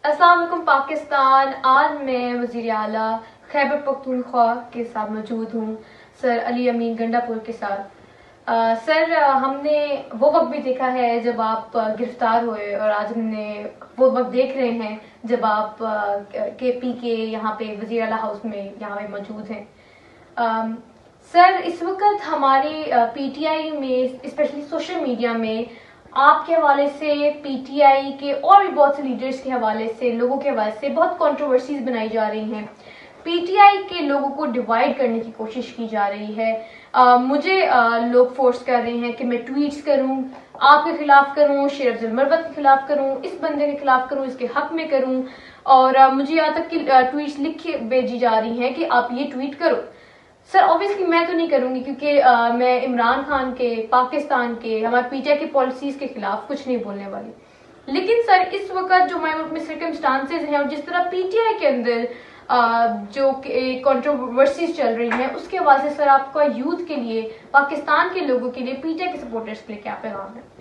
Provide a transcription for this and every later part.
السلام علیکم پاکستان. آج میں وزیر اعلیٰ خیبر پختونخوا کے ساتھ موجود ہوں، سر علی امین گنڈا پور کے ساتھ. سر، ہم نے وہ وقت بھی دیکھا ہے جب آپ گرفتار ہوئے، اور آج ہم نے وہ وقت دیکھ رہے ہیں جب آپ کے پی کے یہاں پہ وزیر اعلیٰ ہاؤس میں یہاں پہ موجود ہیں. سر، اس وقت ہماری پی ٹی آئی میں اسپیشلی سوشل میڈیا میں آپ کے حوالے سے، پی ٹی آئی کے اور بھی بہت سے لیڈرز کے حوالے سے، لوگوں کے حوالے سے بہت کنٹروورسیز بنائی جا رہی ہیں. پی ٹی آئی کے لوگوں کو ڈیوائیڈ کرنے کی کوشش کی جا رہی ہے. مجھے لوگ فورس کر رہے ہیں کہ میں ٹویٹس کروں، آپ کے خلاف کروں، شیر افضل مربت کے خلاف کروں، اس بندے کے خلاف کروں، اس کے حق میں کروں، اور مجھے یہاں تک کہ ٹویٹس لکھ کے بھیجی جا رہی ہیں کہ آپ یہ ٹویٹ کرو. سر اوبیسلی میں تو نہیں کروں گی، کیونکہ میں عمران خان کے، پاکستان کے، ہمارے پی ٹی آئی کی پالیسیز کے خلاف کچھ نہیں بولنے والی. لیکن سر، اس وقت جو ہمارے ملک میں سرکمسٹانسز ہیں، اور جس طرح پی ٹی آئی کے اندر جو کنٹروورسیز چل رہی ہیں، اس کے حوالے سے سر آپ کا یوتھ کے لیے، پاکستان کے لوگوں کے لیے، پی ٹی آئی کے سپورٹرز کے لیے کیا پیغام ہے؟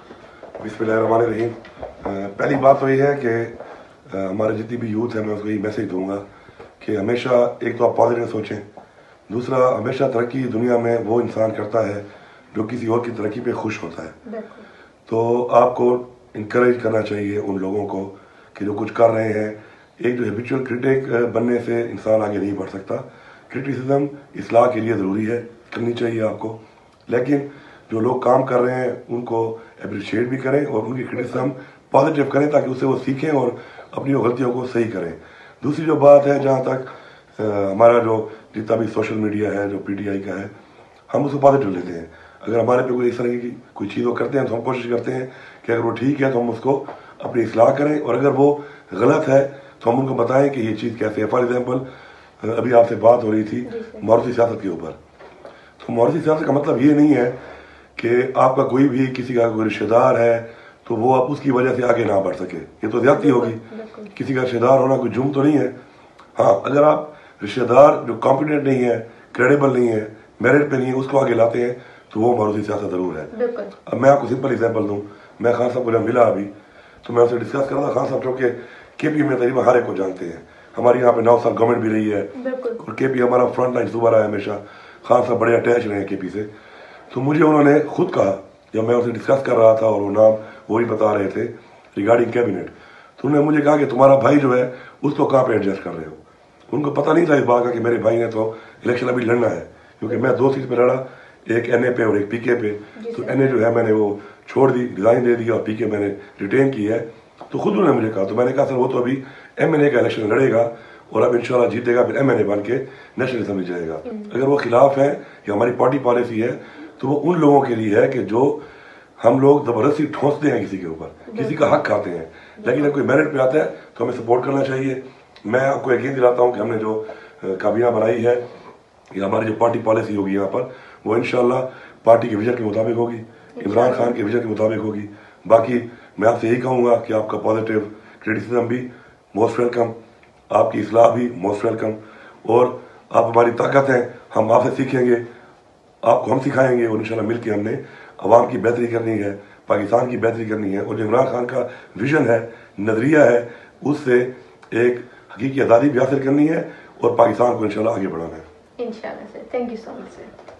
بسم اللہ الرحمن الرحیم. پہلی بات تو یہ ہے کہ ہمارے جتنی بھی یوتھ ہے، میں اس کو یہ میسج دوں گا کہ ہمیشہ ایک تو آپ پازیٹیو سوچیں، دوسرا ہمیشہ ترقی دنیا میں وہ انسان کرتا ہے جو کسی اور کی ترقی پہ خوش ہوتا ہے. تو آپ کو انکریج کرنا چاہیے ان لوگوں کو کہ جو کچھ کر رہے ہیں. ایک جو ہیبیچول کرٹک بننے سے انسان آگے نہیں بڑھ سکتا. کرٹیسزم اصلاح کے لیے ضروری ہے، کرنی چاہیے آپ کو، لیکن جو لوگ کام کر رہے ہیں ان کو اپریشیٹ بھی کریں اور ان کی کرٹیسزم پازیٹیو کریں تاکہ اس سے وہ سیکھیں اور اپنی غلطیوں کو صحیح کریں. دوسری جو بات ہے، جہاں تک ہمارا جو جتنا بھی سوشل میڈیا ہے جو پی ٹی آئی کا ہے، ہم اس کو پازیٹیو لیتے ہیں. اگر ہمارے پہ کوئی اس طرح کی کوئی چیز وہ کرتے ہیں تو ہم کوشش کرتے ہیں کہ اگر وہ ٹھیک ہے تو ہم اس کو اپنی اصلاح کریں، اور اگر وہ غلط ہے تو ہم ان کو بتائیں کہ یہ چیز کیسے ہے. فار ایگزامپل، ابھی آپ سے بات ہو رہی تھی موروثی سیاست کے اوپر. تو موروثی سیاست کا مطلب یہ نہیں ہے کہ آپ کا کوئی بھی کسی کا کوئی رشتہ دار ہے تو وہ آپ اس کی وجہ سے آگے نہ بڑھ سکے. یہ تو زیادتی ہوگی. کسی کا رشتہ دار ہونا کوئی جرم تو نہیں ہے. ہاں، اگر آپ رشتہ دار جو کمپیٹنٹ نہیں ہے، کریڈیبل نہیں ہے، میرٹ پہ نہیں ہے، اس کو آگے لاتے ہیں تو وہ موروثی سیاست ضرور ہے. اب میں آپ کو سمپل ایگزامپل دوں. میں خان صاحب کو جب ملا ابھی تو میں اسے ڈسکس کر رہا تھا. خان صاحب چونکہ کے پی میں تقریباً ہر ایک کو جانتے ہیں، ہماری یہاں پہ 9 سال گورنمنٹ بھی رہی ہے، اور کے پی ہمارا فرنٹ لائن صوبہ رہا ہے ہمیشہ. خان صاحب بڑے اٹیچ رہے ہیں کے پی سے. تو مجھے انہوں نے خود کہا جب میں اسے ڈسکس کر رہا تھا اور وہ نام وہی بتا رہے تھے ریگارڈنگ کیبنٹ، تو انہوں نے مجھے کہا کہ تمہارا بھائی جو ہے اس کو کہاں پہ ایڈجسٹ کر رہے ہو. ان کو پتہ نہیں تھا اس بات کا کہ میرے بھائی نے تو الیکشن ابھی لڑنا ہے، کیونکہ میں 2 سیٹ پہ لڑا، ایک این اے پہ اور ایک پی کے پہ. تو این اے جو ہے میں نے وہ چھوڑ دی، ریزائن دے دیا، اور پی کے میں نے ریٹین کی ہے. تو خود انہوں نے مجھے کہا، تو میں نے کہا سر وہ تو ابھی ایم این اے کا الیکشن لڑے گا اور اب انشاءاللہ جیتے گا، پھر ایم این اے بن کے نیشنل اسمبلی جائے گا. اگر وہ خلاف ہے یا ہماری پارٹی پالیسی ہے تو وہ ان لوگوں کے لیے ہے کہ جو ہم لوگ زبردستی ٹھونستے ہیں کسی کے اوپر، کسی کا حق کھاتے ہیں. لیکن اگر کوئی میرٹ پہ آتا ہے تو ہمیں سپورٹ کرنا چاہیے. میں آپ کو یقین دلاتا ہوں کہ ہم نے جو کابینہ بنائی ہے یا ہماری جو پارٹی پالیسی ہوگی یہاں پر، وہ انشاءاللہ پارٹی کے ویژن کے مطابق ہوگی، عمران خان کے ویژن کے مطابق ہوگی. باقی میں آپ سے یہی کہوں گا کہ آپ کا پازیٹیو کرٹیسزم بھی موسٹ ویلکم، آپ کی اصلاح بھی موسٹ ویلکم، اور آپ ہماری طاقت ہیں. ہم آپ سے سیکھیں گے، آپ کو ہم سکھائیں گے، اور انشاءاللہ مل کے ہم نے عوام کی بہتری کرنی ہے، پاکستان کی بہتری کرنی ہے. اور جو عمران خان کا ویژن ہے، نظریہ ہے، اس سے ایک حقیقی آزادی بھی حاصل کرنی ہے اور پاکستان کو انشاءاللہ آگے بڑھانا ہے. انشاءاللہ سر. Thank you so much sir.